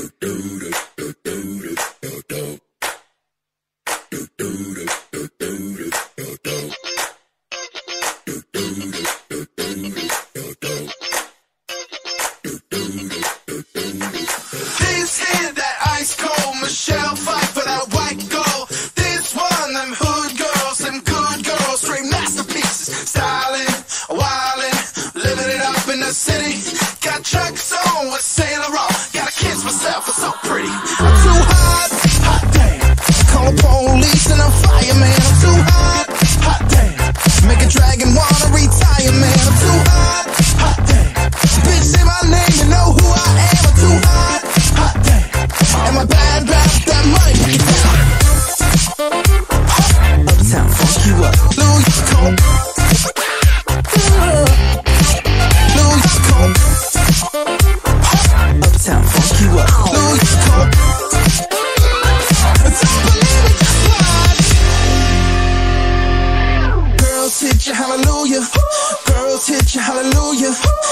This here, that ice cold Michelle fight for that white gold. This one, them hood girls, them good girls, straight masterpieces. Styling, wildin', living it up in the city. Got chucks on with Saint Laurent. Gotta kiss myself, it's so pretty. I'm too hot, hot damn. Call the police and I'm fireman. I'm too hot, hot damn. Make a dragon wanna retire, man. I'm too hot, hot damn. Bitch, say my name, you know who I am. I'm too hot, hot damn. And my bad, that money, break it down. Uptown, funk you up. Louis Coke. Louis Coke. Uptown, funk you up. Louis Coke. Don't believe it, just watch. Girls hit you, hallelujah. Girls hit you, hallelujah.